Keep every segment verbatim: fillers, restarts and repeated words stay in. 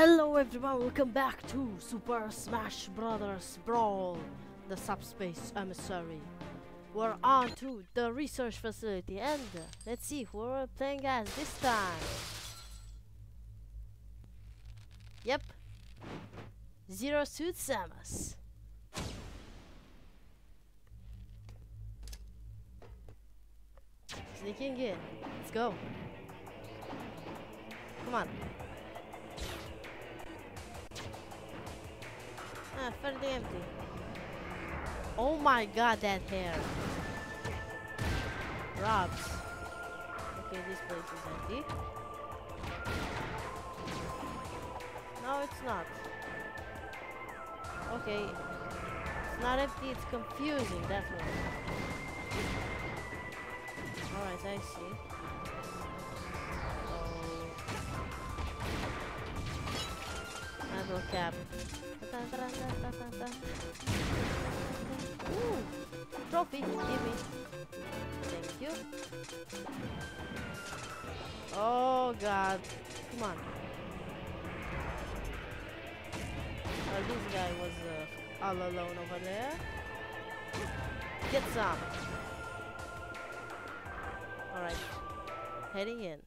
Hello everyone, welcome back to Super Smash Brothers Brawl, the subspace emissary. We're on to the research facility and uh, let's see who we're playing as this time. Yep, Zero Suit Samus. Sneaking in, let's go. Come on. Ah, fairly empty. Oh my god, that hair. Robs. Okay, this place is empty. No, it's not. Okay. It's not empty, it's confusing, that's what. Alright, I see. Metal cap. Ooh, trophy, give me. Thank you. Oh god, come on. Oh, this guy was uh, all alone over there. Get some. Alright, heading in.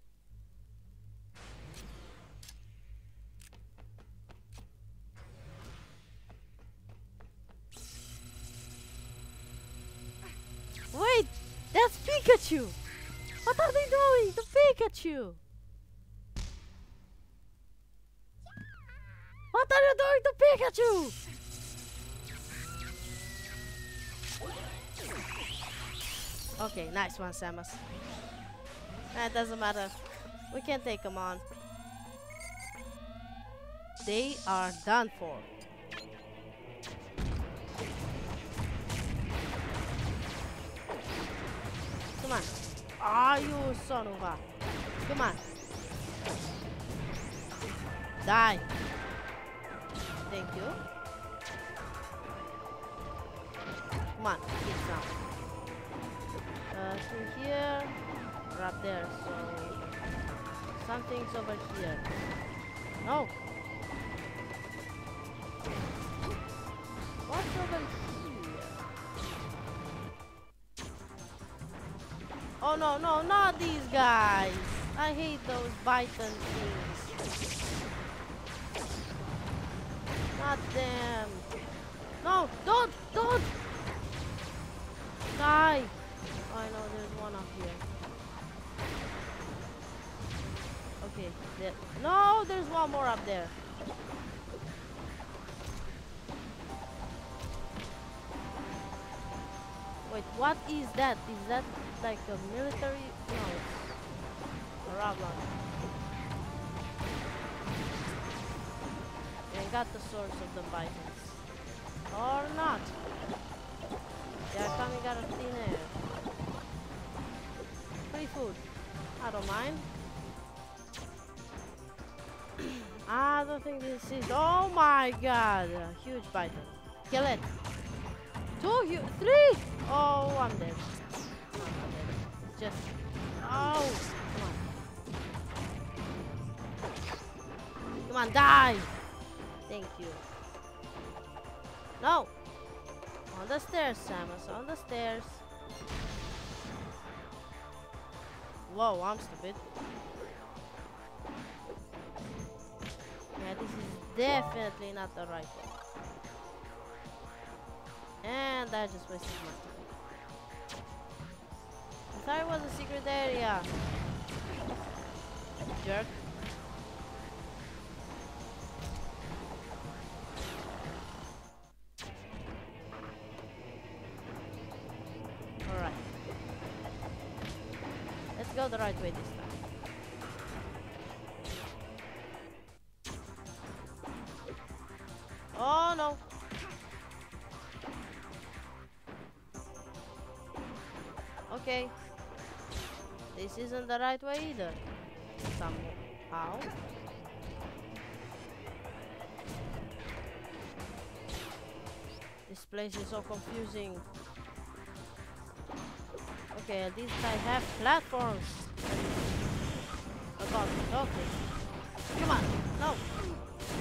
Wait, that's Pikachu! What are they doing to Pikachu? What are you doing to Pikachu? Okay, nice one, Samus. That doesn't matter. We can take them on. They are done for. Come on. Ah, you son of a. Come on. Die. Thank you. Come on, get some. Uh, through here, right there. So something's over here. No. What's over here? Oh no, no, not these guys! I hate those Python things. Not them. No, don't, don't! Die! Oh, I know there's one up here. Okay, there. No, there's one more up there. Wait, what is that? Is that like a military? No, it's a rob launcher. And got the source of the Pythons. Or not. They are coming out of thin air. Free food. I don't mind. I don't think this is. Oh my god! A huge Python. Kill it. Two, you, three! Oh, I'm dead. No, I'm not dead. It's just. Oh! Come on. Come on, die! Thank you. No! On the stairs, Samus. On the stairs. Whoa, I'm stupid. Yeah, this is definitely not the right way. And I just wasted my time. I thought it was a secret area. Jerk. Alright. Let's go the right way this time. Oh no. Okay. This isn't the right way either. Somehow. This place is so confusing. Okay, at least I have platforms. About okay. Come on. No.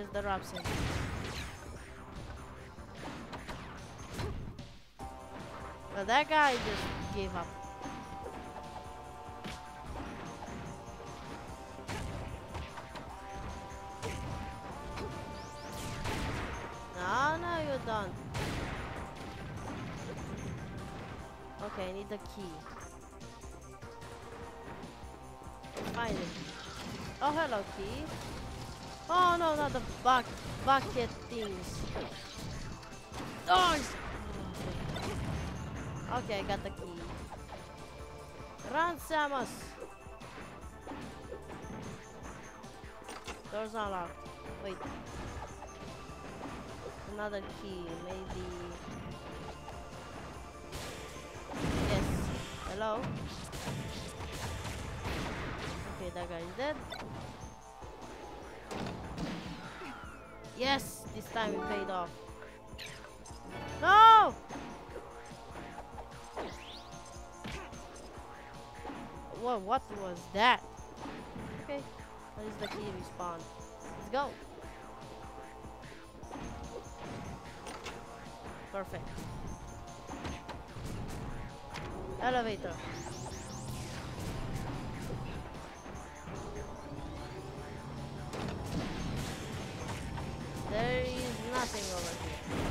the Robson. Well, that guy just gave up. No, no, you don't. Okay, I need the key. Find it. Oh, hello, key. Oh no, not the buck bucket things. Oh! Okay, I got the key. Run, Samus! Doors are locked. Wait. Another key, maybe. Yes. Hello? Okay, that guy is dead. Yes! This time it paid off. No! Whoa, what was that? Okay, that is the key respawn. Let's go. Perfect. Elevator. There is nothing over here.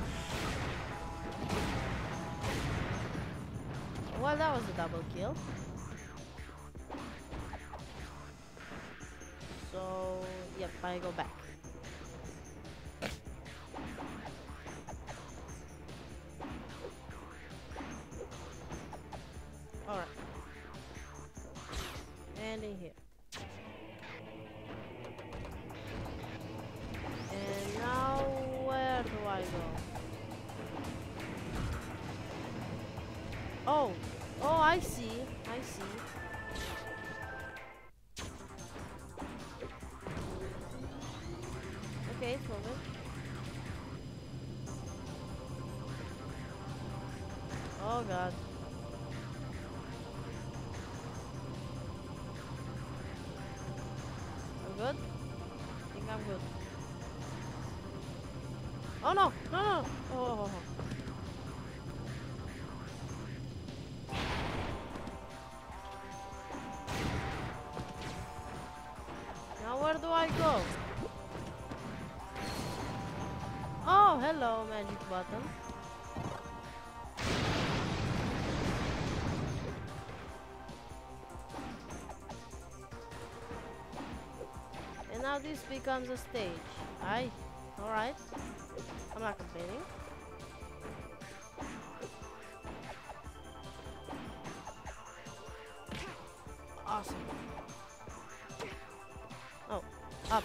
Well, that was a double kill. So, yep, I go back. Alright. And in here. And now, where do I go? Oh, oh, I see, I see. Okay, it's moving. Oh god. I'm good? I think I'm good. Oh no! No, no! Oh, oh, oh. Now where do I go? Oh, hello, magic button. And now this becomes a stage. Aye, alright. I'm not complaining. Awesome. Oh, up.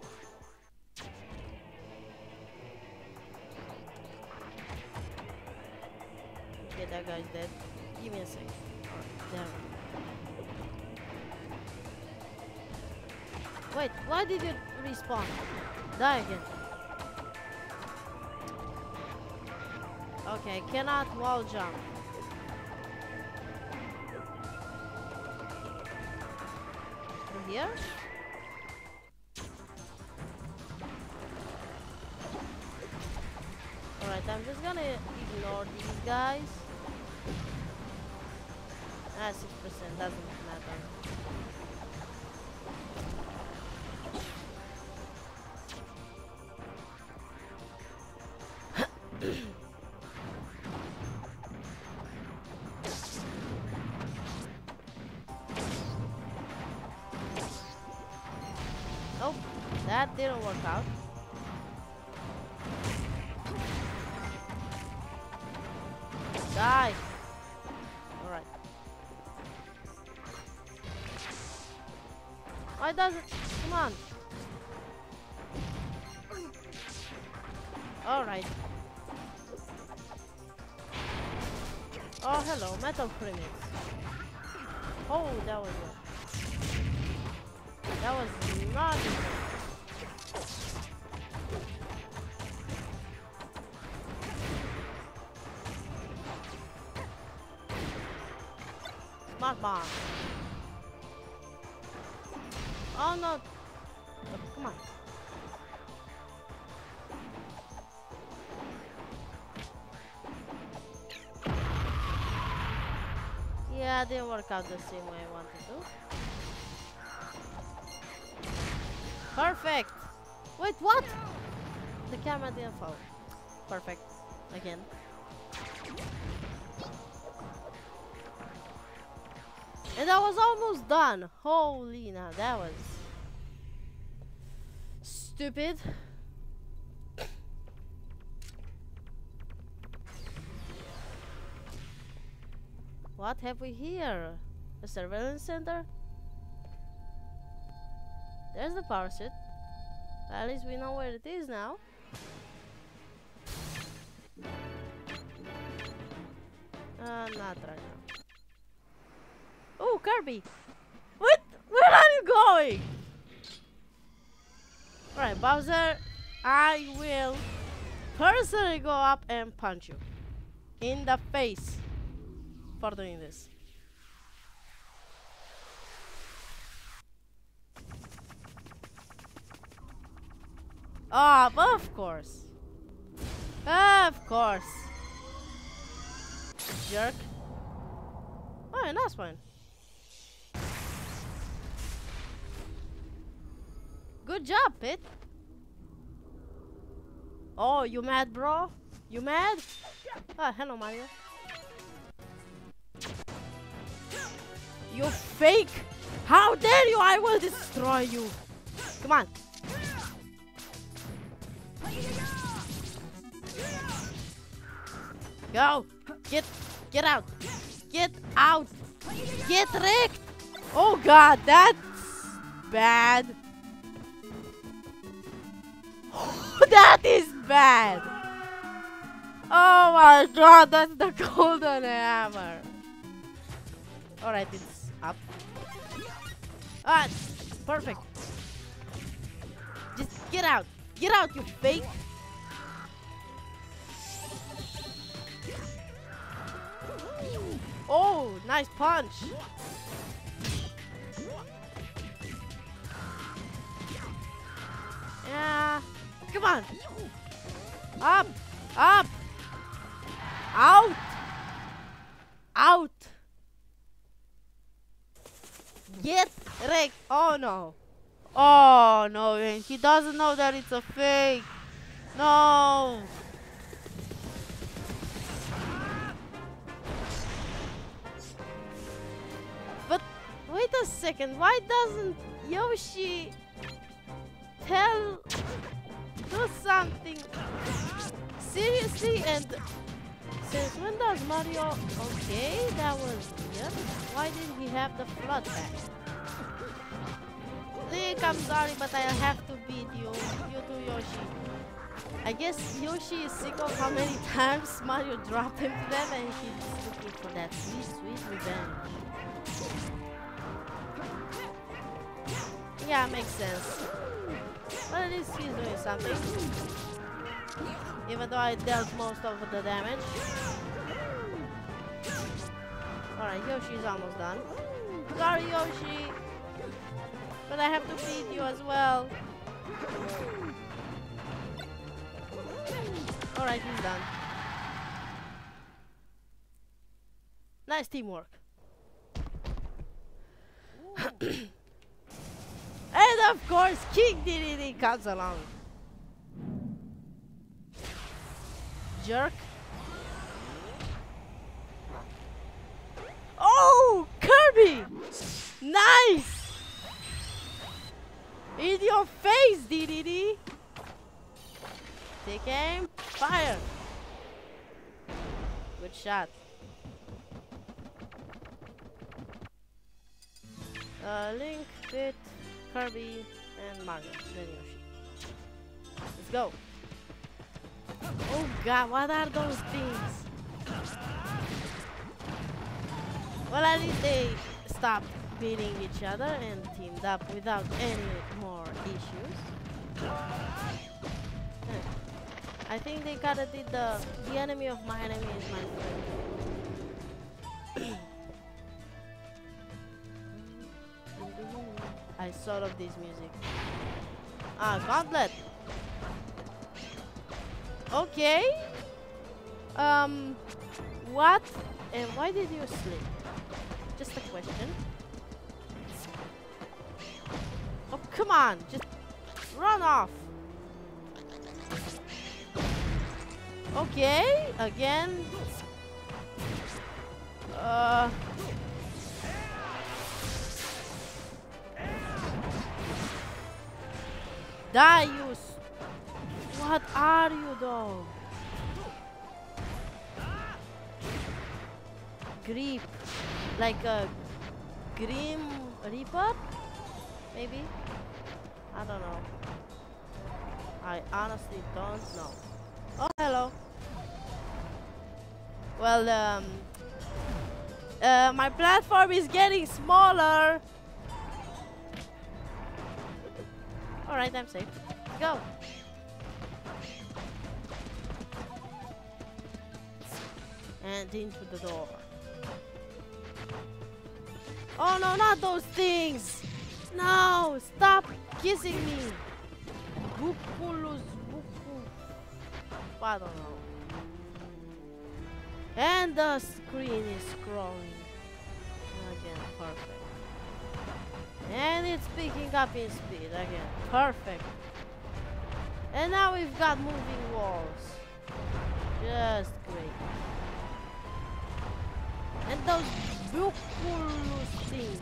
Okay, that guy's dead. Give me a second. Alright, there we go. Wait, why did you respawn? Die again. Okay, cannot wall jump. Through here? Alright, I'm just gonna ignore these guys. Ah, six percent doesn't matter. Oh, that didn't work out. Die. Alright. Why does it? Come on. Alright. Oh, hello, metal primates. Oh, that was it. That was not good. Smart bomb. Oh no. Oh, come on. Yeah, it didn't work out the same way I wanted to. Perfect! Wait, what? The camera didn't fall. Perfect. Again. And I was almost done. Holy now, that was stupid. What have we here? A surveillance center? There's the power suit. At least we know where it is now. Uh, not right now. Oh, Kirby! What? Where are you going? Alright, Bowser, I will personally go up and punch you in the face for doing this. Ah, oh, of course. Of course. Jerk. Oh, nice one. Good job, Pit. Oh, you mad, bro? You mad? Ah, hello, Mario. You fake! How dare you! I will destroy you! Come on. Go! Get, get out! Get out! Get wrecked! Oh god, that's bad. That is bad! Oh my god, that's the golden hammer. Alright, it's up. Ah, perfect. Just get out. Get out, you fake. Oh, nice punch. Yeah. Come on. Up. Up. Out. Out. Get wrecked. Oh no. Oh no, and he doesn't know that it's a fake. No. But wait a second, why doesn't Yoshi tell do something seriously? And since when does Mario? Okay, that was weird. Why didn't he have the flood back? Link, I'm sorry, but I'll have to beat you. You too, Yoshi. I guess Yoshi is sick of how many times Mario dropped him to them, and he's looking for that sweet, sweet revenge. Yeah, makes sense. But at least he's doing something. Even though I dealt most of the damage. Alright, Yoshi's almost done. Sorry, Yoshi. But I have to beat you as well. Alright, he's done. Nice teamwork. And of course, King Dedede comes along. Jerk. Oh, Kirby! Nice! In your face, Dedede! Take aim, fire! Good shot. Uh, Link, Pit, Kirby, and Mario, then Yoshi. Let's go. Oh god, what are those things? Well, at least they stopped beating each other and teamed up without any more issues. I think they kinda did the the enemy of my enemy is my friend. I sort of this music. Ah, Gauntlet. Okay. Um, what? And why did you sleep? Just a question. Oh, come on. Just run off. Okay, again. Uh... Darius! What are you though? Grip. Like a Grim Reaper? Maybe? I don't know. I honestly don't know. Oh, hello. Well, um... Uh, my platform is getting smaller! Alright, I'm safe. Let's go! And into the door. Oh no, not those things! No! Stop kissing me! Bukulus buku. I don't know. And the screen is scrolling. Again, perfect. And it's picking up in speed again. Perfect. And now we've got moving walls. Just great. And those Bukulus things.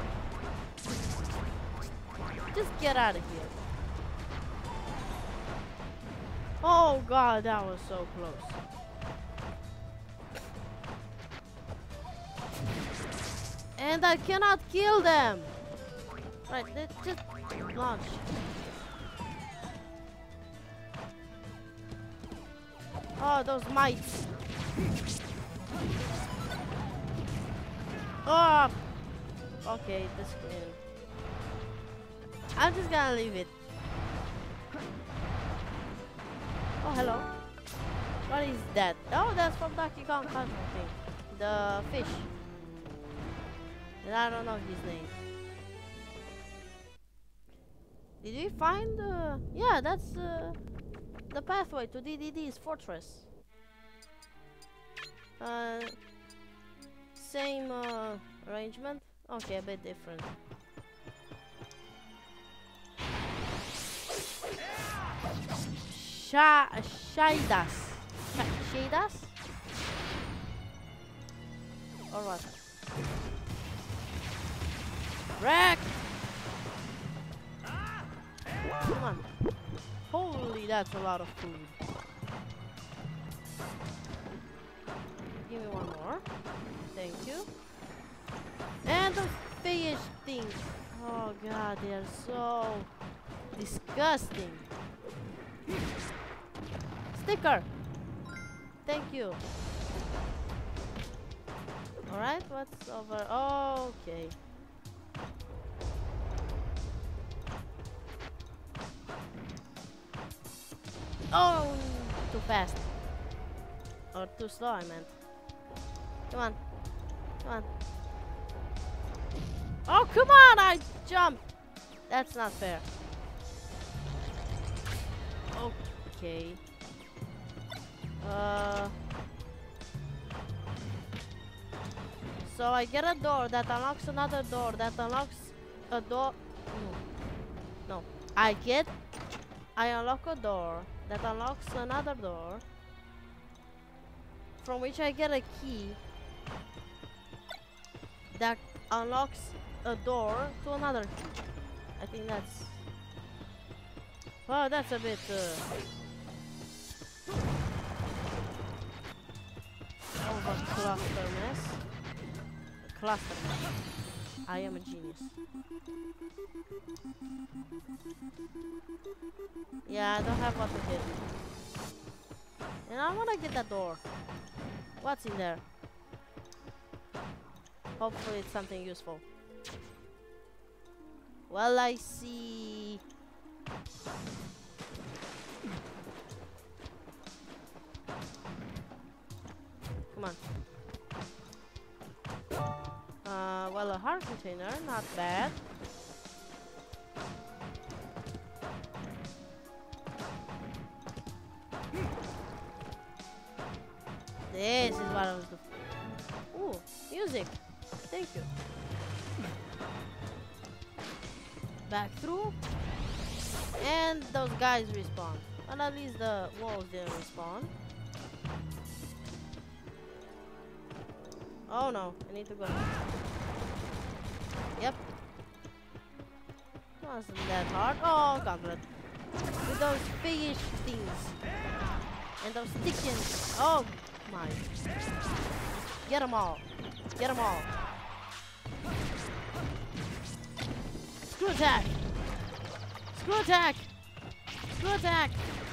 Just get out of here. Oh god, that was so close. And I cannot kill them. Right, let's just launch. Oh, those mites. Oh, okay, the screen. I'm just gonna leave it. Oh, hello. What is that? Oh, that's from Donkey Kong Country thing. The fish. And I don't know his name. Did we find the... Yeah, that's uh, the pathway to D D D's fortress. Uh, same uh, arrangement? Okay, a bit different. Sha Shaidas. Sh Shaidas? Or what? Wreck! Come on. Holy, that's a lot of food. Give me one more. Thank you. And those fish things. Oh god, they are so disgusting. Sticker. Thank you. Alright, what's over? Oh, okay. Oh, too fast. Or too slow, I meant. Come on. Come on. Oh, come on! I jumped! That's not fair. Okay. Uh... So I get a door that unlocks another door that unlocks a door... No. No. I get... I unlock a door that unlocks another door from which I get a key that unlocks a door to another key. I think that's... Oh, that's a bit... Uh, of a cluster mess. A cluster mess. I am a genius. Yeah, I don't have what to hit. And I wanna get that door. What's in there? Hopefully it's something useful. Well, I see... Come on. Uh, well, a heart container, not bad. This is what I was looking for. Ooh, music. Thank you. Back through. And those guys respawn. And at least the walls didn't respawn. Oh no, I need to go. Yep. Wasn't that hard. Oh, gauntlet. With those fish things. And those chickens. Oh my. Get them all. Get them all. Screw attack. Screw attack. Screw attack.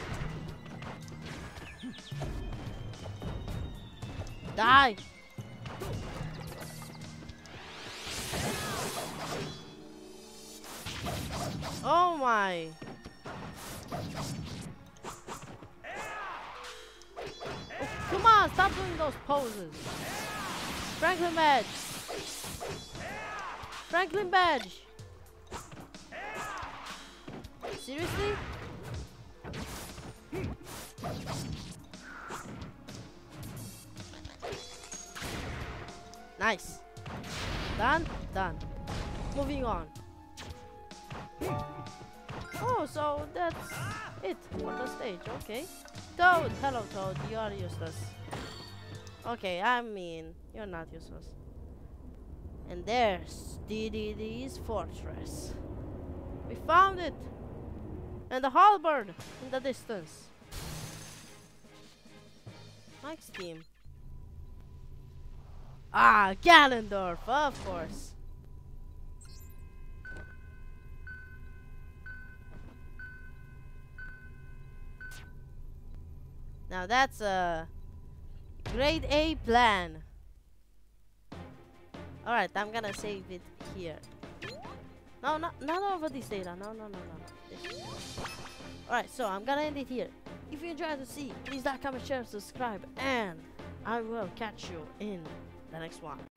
Die. Oh my. Oh, come on, stop doing those poses. Franklin badge. Franklin badge. Seriously? Nice. Done? Done. Moving on. Oh, so that's it for the stage. Okay. Toad! Hello, Toad. You are useless. Okay, I mean, you're not useless. And there's D D D's fortress. We found it! And the halberd in the distance. Mike's team. Ah, Ganondorf, of course. Now that's a grade A plan. Alright, I'm gonna save it here. No, not, not over this data. No, no, no, no, no. Alright, so I'm gonna end it here. If you enjoyed the see, please like, comment, share, subscribe, and I will catch you in the next one.